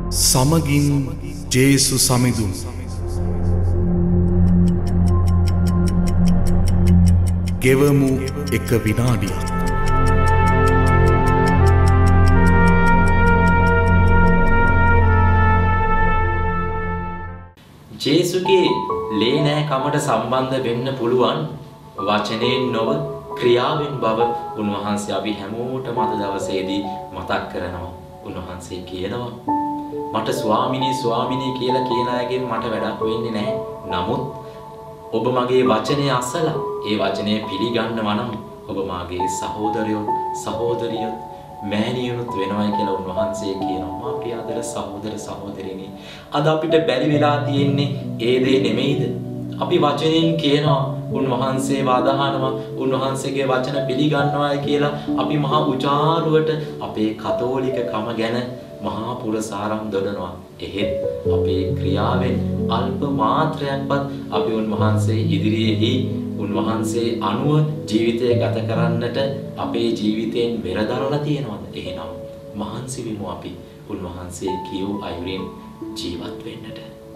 සමගින් ජේසු සමිඳුන් ගෙවමු එක විනාඩියක්. ජේසුගේ ලේනෑකමට සම්බන්ධ වෙන්න පුළුවන් වචනයෙන් නොව ක්‍රියාවෙන් බව උන්වහන්සේ අපි හැමෝටම අද දවසේදී මතක් කරනවා. උන්වහන්සේ කියනවා මට ස්වාමිනී කියලා කියන අයගෙන් මට වැඩක් වෙන්නේ නැහැ. නමුත් ඔබ මගේ වචනේ අසලා ඒ වචනේ පිළිගන්නවා නම් ඔබ මාගේ සහෝදරයොත් සහෝදරියොත් මෑණියොත් වෙනවයි කියලා උන්වහන්සේ කියනවා. මා ප්‍රිය ආදර සහෝදර සහෝදරිනි, අද අපිට බැරි වෙලා තියෙන්නේ ඒ දේ නෙමෙයිද? අපි වචනෙන් කියනවා, උන්වහන්සේ වදහනවා, උන්වහන්සේගේ වචන පිළිගන්නවා කියලා අපි මහා උචාරුවට අපේ කතෝලිකකම ගැන මහා පුරසාරම් දොඩනවා. එහෙත් අපේ ක්‍රියාවෙන් අල්ප මාත්‍රයක්වත් අපි උන්වහන්සේ ඉදිරියේදී උන්වහන්සේ අනුව ජීවිතය ගත කරන්නට අපේ ජීවිතයෙන් වෙරදරලා තියෙනවද? එහෙනම් මහන්සි වෙමු අපි උන්වහන්සේ කියූ අයුරින් ජීවත් වෙන්නට.